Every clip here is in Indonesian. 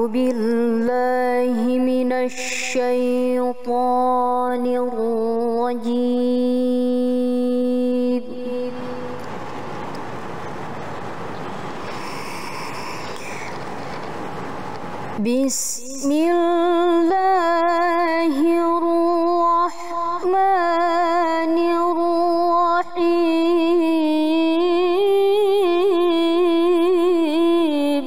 بالله من الشيطان الرجيم بسم الله الرحمن الرحيم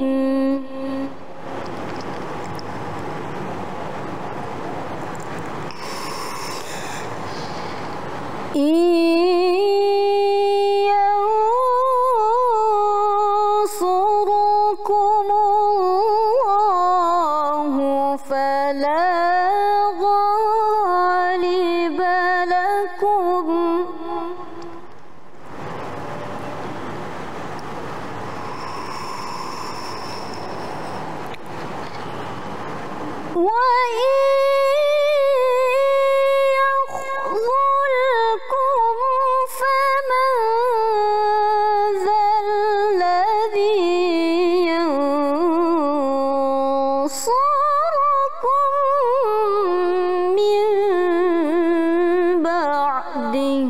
ينصركم الله فلا غالب لكم وإن يخذلكم فمن ذا الذي ينصركم من بعده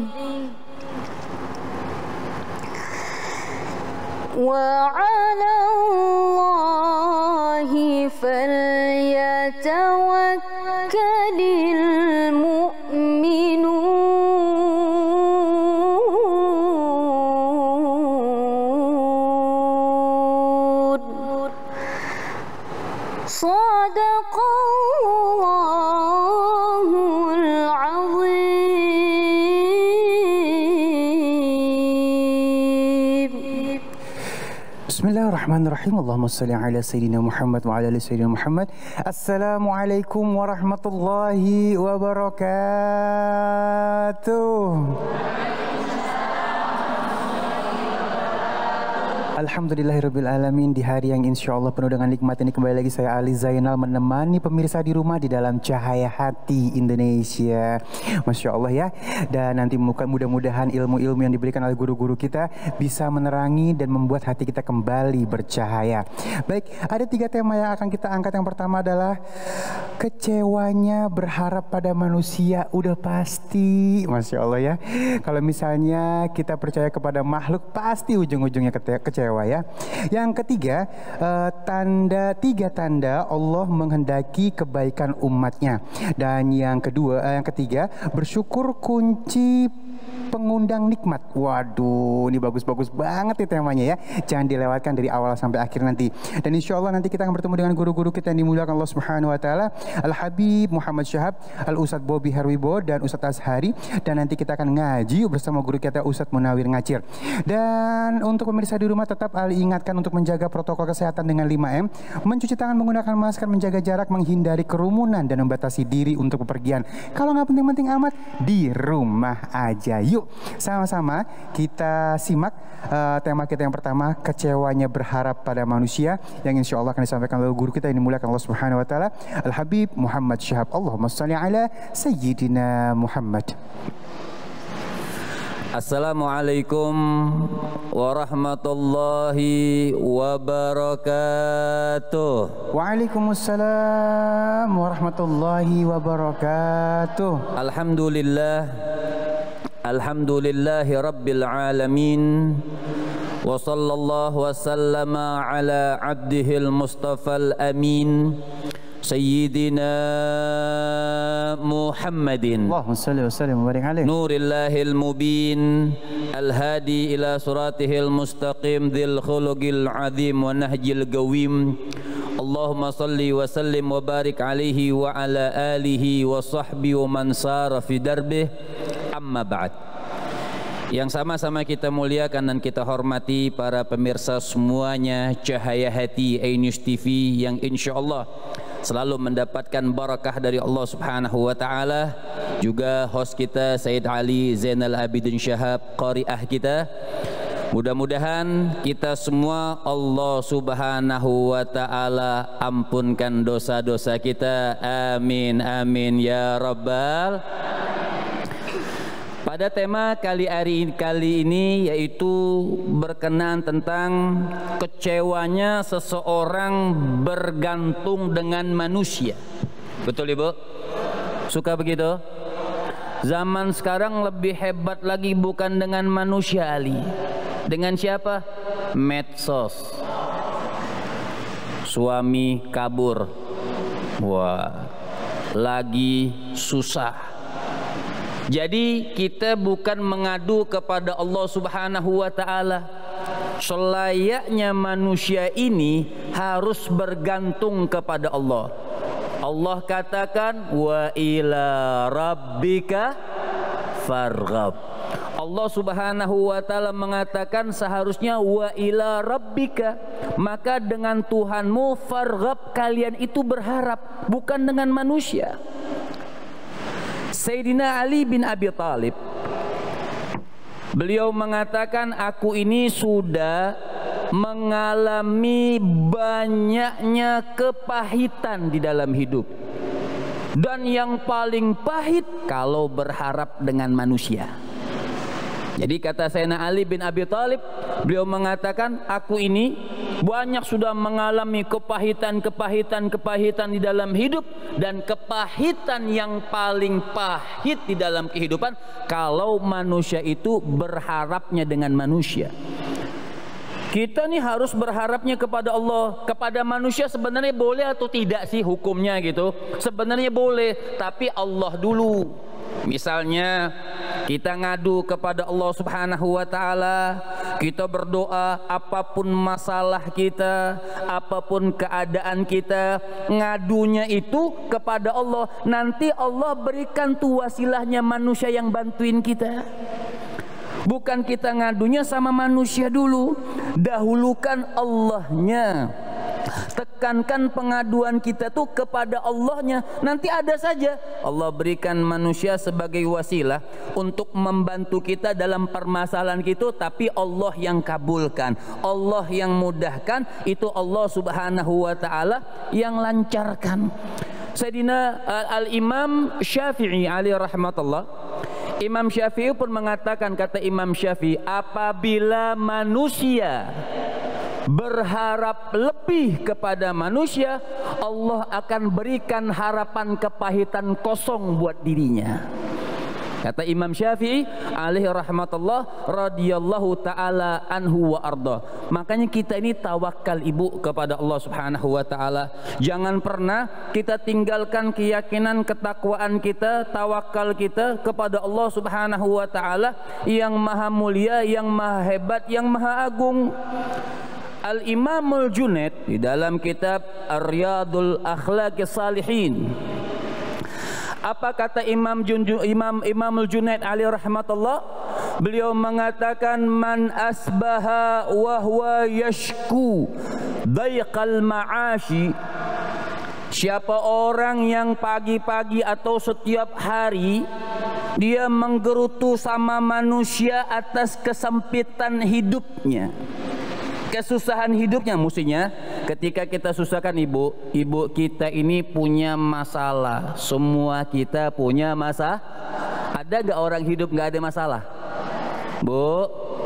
وعلى الله فليتوكل المؤمنون صدق الله العظيم. Bismillahirrahmanirrahim. Allahumma salli ala Sayyidina Muhammad wa ala ali Sayyidina Muhammad. Assalamualaikum warahmatullahi wabarakatuh. Alhamdulillahirabbil alamin. Di hari yang insya Allah penuh dengan nikmat ini kembali lagi saya Ali Zainal menemani pemirsa di rumah di dalam Cahaya Hati Indonesia. Masya Allah ya. Dan nanti mudah-mudahan ilmu-ilmu yang diberikan oleh guru-guru kita bisa menerangi dan membuat hati kita kembali bercahaya. Baik, ada 3 tema yang akan kita angkat. Yang pertama adalah kecewanya berharap pada manusia udah pasti. Masya Allah ya. Kalau misalnya kita percaya kepada makhluk pasti ujung-ujungnya kecewa ya. Yang ketiga, 3 tanda Allah menghendaki kebaikan umatnya. Dan yang ketiga, bersyukur kunci pengundang nikmat. Waduh, ini bagus-bagus banget nih temanya ya. Jangan dilewatkan dari awal sampai akhir nanti. Dan insya Allah nanti kita akan bertemu dengan guru-guru kita yang dimuliakan Allah Subhanahu Wa Taala, Al Habib Muhammad Syahab, Al Ustadz Bobby Herwibo dan Ustadz Azhari. Dan nanti kita akan ngaji bersama guru kita Ustadz Munawir Ngacir. Dan untuk pemirsa di rumah tetap Ali ingatkan untuk menjaga protokol kesehatan dengan 5M, mencuci tangan menggunakan masker, menjaga jarak, menghindari kerumunan dan membatasi diri untuk bepergian. Kalau nggak penting-penting amat, di rumah aja. Yuk sama-sama kita simak tema kita yang pertama, kecewanya berharap pada manusia, yang insya Allah akan disampaikan oleh guru kita yang dimuliakan Allah Subhanahu Wa Taala, Al Habib Muhammad Syahab. Allahumma shalli ala Sayyidina Muhammad. Assalamualaikum warahmatullahi wabarakatuh. Waalaikumsalam warahmatullahi wabarakatuh. Alhamdulillahi rabbil alamin. Wa sallallahu wa sallama ala abdihil mustafal amin Sayyidina Muhammadin Allahumma salli wa sallim wa barik alaihi Nurillahil mubin Al-hadi ila suratihil mustaqim Dhil khuluqil azim wa nahjil gawim. Allahumma salli wa sallim wa barik alaihi wa ala alihi wa sahbihi wa man sara fi darbih. Amma ba'd. Yang sama-sama kita muliakan dan kita hormati para pemirsa semuanya Cahaya Hati Ainus TV yang insya Allah selalu mendapatkan barakah dari Allah Subhanahu Wa Taala. Juga host kita Sayyid Ali Zainal Abidin Syahab, qari'ah kita. Mudah-mudahan kita semua Allah Subhanahu Wa Taala ampunkan dosa-dosa kita. Amin amin ya rabbal. Pada tema kali ini yaitu berkenaan tentang kecewanya seseorang bergantung dengan manusia. Betul Ibu? Suka begitu? Zaman sekarang lebih hebat lagi bukan dengan manusia Ali. Dengan siapa? Medsos. Suami kabur. Wah, lagi susah. Jadi kita bukan mengadu kepada Allah Subhanahu wa taala. Selayaknya manusia ini harus bergantung kepada Allah. Allah katakan wa ila rabbika farghab. Allah Subhanahu wa taala mengatakan seharusnya wa ila rabbika, maka dengan Tuhanmu farghab, kalian itu berharap, bukan dengan manusia. Sayyidina Ali bin Abi Thalib, beliau mengatakan, aku ini sudah mengalami banyaknya kepahitan di dalam hidup, dan yang paling pahit kalau berharap dengan manusia. Jadi kata Sayyidina Ali bin Abi Thalib, beliau mengatakan, aku ini banyak sudah mengalami kepahitan di dalam hidup, dan kepahitan yang paling pahit di dalam kehidupan kalau manusia itu berharapnya dengan manusia. Kita nih harus berharapnya kepada Allah. Kepada manusia sebenarnya boleh atau tidak sih hukumnya gitu? Sebenarnya boleh, tapi Allah dulu. Misalnya kita ngadu kepada Allah Subhanahu wa taala, kita berdoa, apapun masalah kita, apapun keadaan kita, ngadunya itu kepada Allah. Nanti Allah berikan tuh wasilahnya manusia yang bantuin kita. Bukan kita ngadunya sama manusia dulu. Dahulukan Allahnya. Tekankan pengaduan kita tuh kepada Allahnya. Nanti ada saja Allah berikan manusia sebagai wasilah untuk membantu kita dalam permasalahan kita, tapi Allah yang kabulkan, Allah yang mudahkan, itu Allah Subhanahu wa taala yang lancarkan. Sayyidina Al-Imam Syafi'i alaihi rahmatullah, Imam Syafi'i pun mengatakan, kata Imam Syafi'i, apabila manusia berharap lebih kepada manusia, Allah akan berikan harapan kepahitan kosong buat dirinya. Kata Imam Syafi'i alaihi rahmatullah radhiyallahu taala anhu wa arda. Makanya kita ini tawakal Ibu kepada Allah Subhanahu wa taala. Jangan pernah kita tinggalkan keyakinan, ketakwaan kita, tawakal kita kepada Allah Subhanahu wa taala yang maha mulia, yang maha hebat, yang maha agung. Al-Imamul Junaid di dalam kitab Ar-Riyadul Akhlaqis Salihin, apa kata Imamul Junaid alaihi rahmatullah? Beliau mengatakan, man asbaha wa huwa yashku daiqal ma'ashi, siapa orang yang pagi-pagi atau setiap hari dia menggerutu sama manusia atas kesempitan hidupnya, kesusahan hidupnya. Mestinya ketika kita susahkan ibu kita ini punya masalah. Semua kita punya masalah. Ada gak orang hidup gak ada masalah? Bu,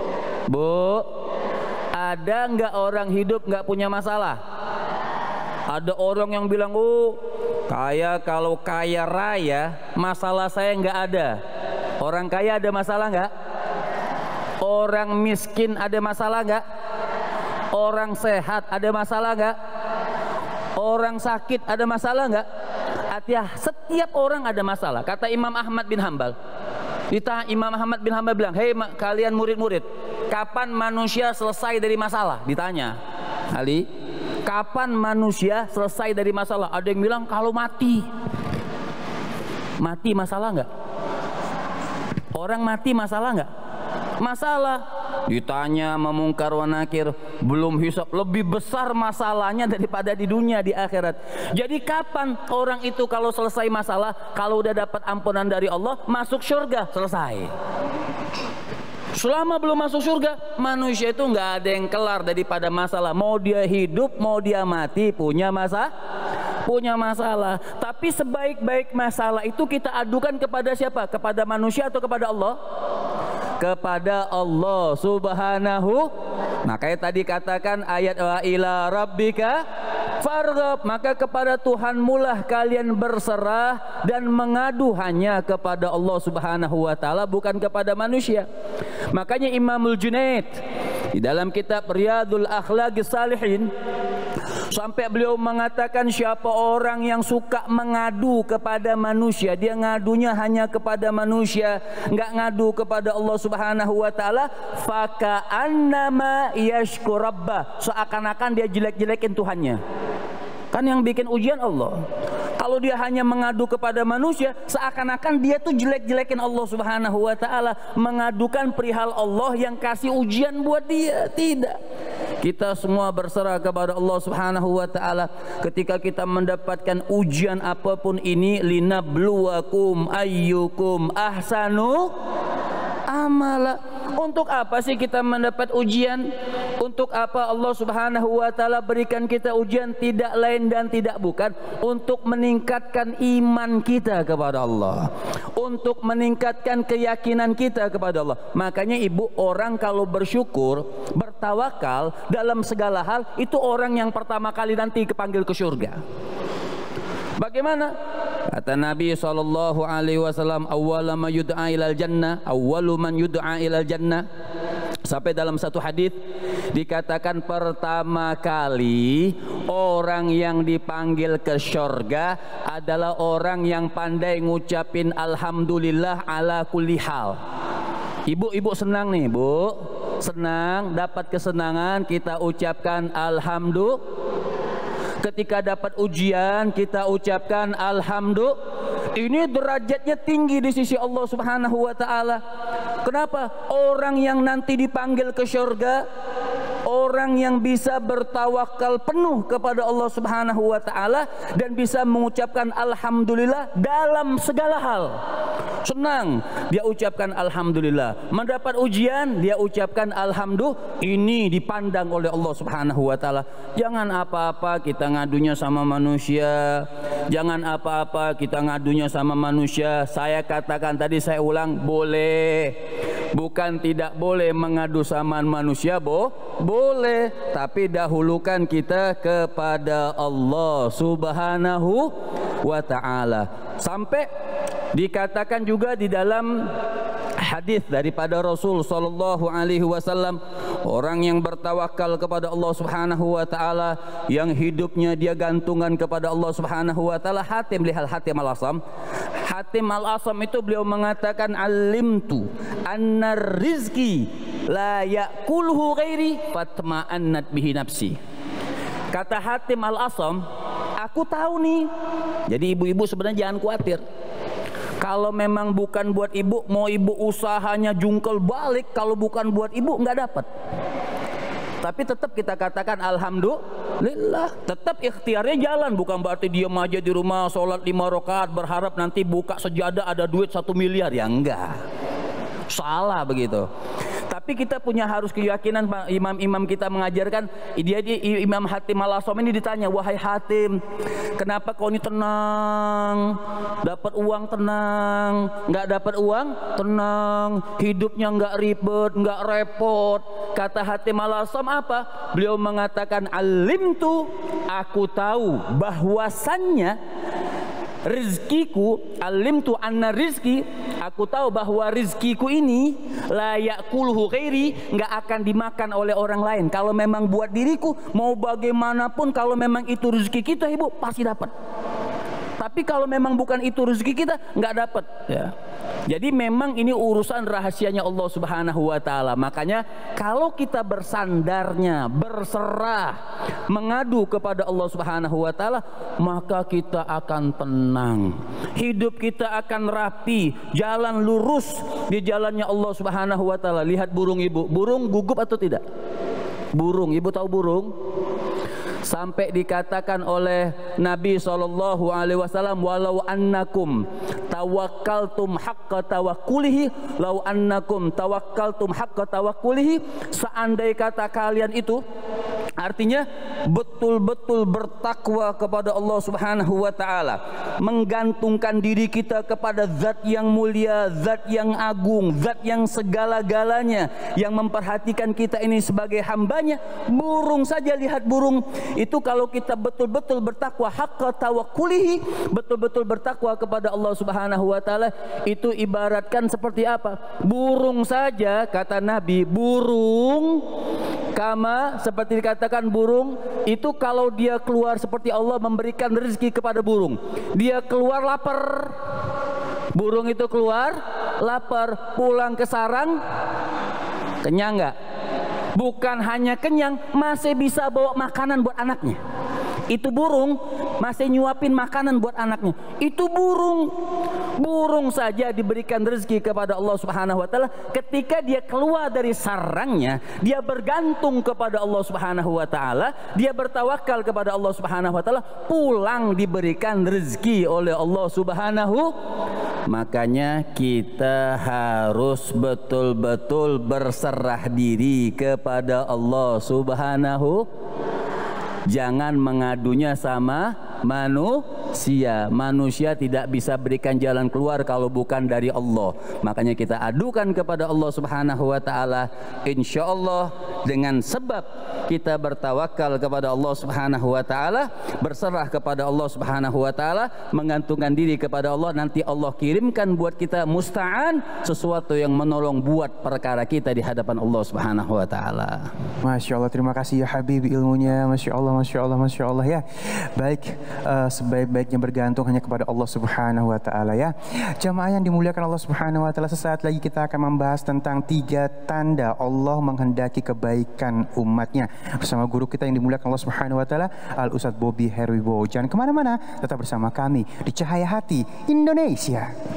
ada gak orang hidup gak punya masalah? Ada orang yang bilang, oh kalau kaya raya masalah saya gak ada. Orang kaya ada masalah gak? Orang miskin ada masalah gak? Orang sehat ada masalah nggak? Orang sakit ada masalah nggak? Artinya setiap orang ada masalah. Kata Imam Ahmad bin Hambal, Imam Ahmad bin Hambal bilang, hei kalian murid-murid, kapan manusia selesai dari masalah? Ditanya Ali, kapan manusia selesai dari masalah? Ada yang bilang kalau mati masalah nggak? Orang mati masalah nggak? Masalah. Ditanya memungkar wa nakir, belum hisab, lebih besar masalahnya daripada di dunia, di akhirat. Jadi kapan orang itu kalau selesai masalah, kalau udah dapat ampunan dari Allah, masuk surga, selesai. Selama belum masuk surga, manusia itu nggak ada yang kelar daripada masalah. Mau dia hidup, mau dia mati, punya masalah. punya masalah. Tapi sebaik-baik masalah itu kita adukan kepada siapa? Kepada manusia atau kepada Allah? Kepada Allah Subhanahu. Makanya tadi katakan ayat wa ila rabbika farghab, maka kepada Tuhanmu lah kalian berserah dan mengadu hanya kepada Allah Subhanahu wa taala, bukan kepada manusia. Makanya Imamul Junaid di dalam kitab Riyadul Akhlaqis Salihin sampai beliau mengatakan siapa orang yang suka mengadu kepada manusia, dia ngadunya hanya kepada manusia, enggak ngadu kepada Allah Subhanahu wa taala, faka'annama yashkur rabbah, seakan-akan dia jelek-jelekin Tuhannya. Kan yang bikin ujian Allah. Kalau dia hanya mengadu kepada manusia, seakan-akan dia tuh jelek-jelekin Allah Subhanahu wa taala, mengadukan perihal Allah yang kasih ujian buat dia. Tidak. Kita semua berserah kepada Allah Subhanahu wa taala. Ketika kita mendapatkan ujian apapun ini, linabluwakum ayyukum ahsanu amala. Untuk apa sih kita mendapat ujian? Untuk apa Allah Subhanahu wa taala berikan kita ujian? Tidak lain dan tidak bukan untuk meningkatkan iman kita kepada Allah, untuk meningkatkan keyakinan kita kepada Allah. Makanya ibu, orang kalau bersyukur, bertawakal dalam segala hal, itu orang yang pertama kali nanti kepanggil ke surga. Bagaimana? Kata Nabi sallallahu alaihi wasallam, awwalu man yud'a ilal jannah, awwalu man yud'a ilal jannah. Sampai dalam satu hadis dikatakan pertama kali orang yang dipanggil ke surga adalah orang yang pandai ngucapin alhamdulillah ala kulli hal. Ibu senang nih, Bu. Senang, dapat kesenangan, kita ucapkan alhamdulillah. Ketika dapat ujian, kita ucapkan alhamdulillah. Ini derajatnya tinggi di sisi Allah Subhanahu wa taala. Kenapa? Orang yang nanti dipanggil ke surga, orang yang bisa bertawakal penuh kepada Allah Subhanahu wa taala dan bisa mengucapkan alhamdulillah dalam segala hal. Senang, dia ucapkan alhamdulillah. Mendapat ujian, dia ucapkan alhamdulillah. Ini dipandang oleh Allah Subhanahu wa taala. Jangan apa-apa kita ngadunya sama manusia. Jangan apa-apa kita ngadunya sama manusia. Saya katakan tadi, saya ulang, boleh. Bukan tidak boleh mengadu sama manusia, boleh, tapi dahulukan kita kepada Allah Subhanahu wa taala. Sampai dikatakan juga di dalam hadis daripada Rasul sallallahu alaihi wasallam, orang yang bertawakal kepada Allah Subhanahu wa taala, yang hidupnya dia gantungan kepada Allah Subhanahu wa taala. Hatim al-Asam. Hatim al-Asam itu beliau mengatakan, alimtu annar rizki la ya'kulhu ghairi fatma'annat bihi nafsi. Kata Hatim al-Asam, aku tahu nih. Jadi ibu-ibu sebenarnya jangan khawatir. Kalau memang bukan buat ibu, mau ibu usahanya jungkel balik, kalau bukan buat ibu nggak dapat. Tapi tetap kita katakan alhamdulillah, tetap ikhtiarnya jalan. Bukan berarti diam aja di rumah sholat 5 rakaat berharap nanti buka sejadah ada duit 1 miliar, ya enggak. Salah begitu. Tapi kita punya harus keyakinan, imam-imam kita mengajarkan. Imam Hatim al-Asam ini ditanya, wahai Hatim, kenapa kau ini tenang, dapat uang tenang, nggak dapat uang tenang, hidupnya nggak ribet, nggak repot. Kata Hatim al-Asam apa? Beliau mengatakan, alimtu, aku tahu bahwasannya rizkiku, alimtu anna rizki, aku tahu bahwa rizkiku ini la ya'kulhu ghairi, nggak akan dimakan oleh orang lain. Kalau memang buat diriku, mau bagaimanapun, kalau memang itu rezeki kita, ibu pasti dapat. Tapi kalau memang bukan itu rezeki kita, nggak dapat, ya. Jadi memang ini urusan rahasianya Allah Subhanahu wa taala. Makanya kalau kita bersandarnya, berserah, mengadu kepada Allah Subhanahu wa taala, maka kita akan tenang. Hidup kita akan rapi, jalan lurus di jalannya Allah Subhanahu wa taala. Lihat burung ibu, burung gugup atau tidak? Burung, ibu tahu burung? Sampai dikatakan oleh Nabi sallallahu alaihi wasallam, walau annakum tawakkaltum haqqa tawakkulihi, lau annakum tawakkaltum haqqa tawakkulihi, seandai kata kalian itu Artinya betul-betul bertakwa kepada Allah Subhanahu wa taala, menggantungkan diri kita kepada zat yang mulia, zat yang agung, zat yang segala-galanya, yang memperhatikan kita ini sebagai hambanya. Burung saja, lihat burung itu, kalau kita betul-betul bertakwa haqqa tawakkulihi, betul-betul bertakwa kepada Allah Subhanahu wa taala, itu ibaratkan seperti apa? Burung saja, kata Nabi, burung kama, seperti dikatakan burung itu kalau dia keluar seperti Allah memberikan rezeki kepada burung. Dia keluar lapar. Burung itu keluar lapar, pulang ke sarang kenyang enggak? Bukan hanya kenyang, masih bisa bawa makanan buat anaknya. Itu burung masih nyuapin makanan buat anaknya. Itu burung saja diberikan rezeki kepada Allah Subhanahu wa taala. Ketika dia keluar dari sarangnya, dia bergantung kepada Allah Subhanahu wa taala, dia bertawakal kepada Allah Subhanahu wa taala, pulang diberikan rezeki oleh Allah Subhanahu. Makanya kita harus betul-betul berserah diri kepada Allah Subhanahu. Jangan mengadunya sama manusia. Manusia tidak bisa berikan jalan keluar kalau bukan dari Allah. Makanya kita adukan kepada Allah Subhanahu wa taala. Insya Allah dengan sebab kita bertawakal kepada Allah Subhanahu wa taala, berserah kepada Allah Subhanahu wa taala, menggantungkan diri kepada Allah, nanti Allah kirimkan buat kita musta'an, sesuatu yang menolong buat perkara kita di hadapan Allah Subhanahu wa taala. Masya Allah, terima kasih ya Habib ilmunya. Masya Allah, Masya Allah, Masya Allah ya. Baik, sebaik-baiknya bergantung hanya kepada Allah Subhanahu wa taala ya. Jamaah yang dimuliakan Allah Subhanahu wa taala, sesaat lagi kita akan membahas tentang 3 tanda Allah menghendaki kebaikan umatnya bersama guru kita yang dimuliakan Allah Subhanahu wa taala, Al Ustadz Bobby Herwibowo. Jangan kemana-mana, tetap bersama kami di Cahaya Hati Indonesia.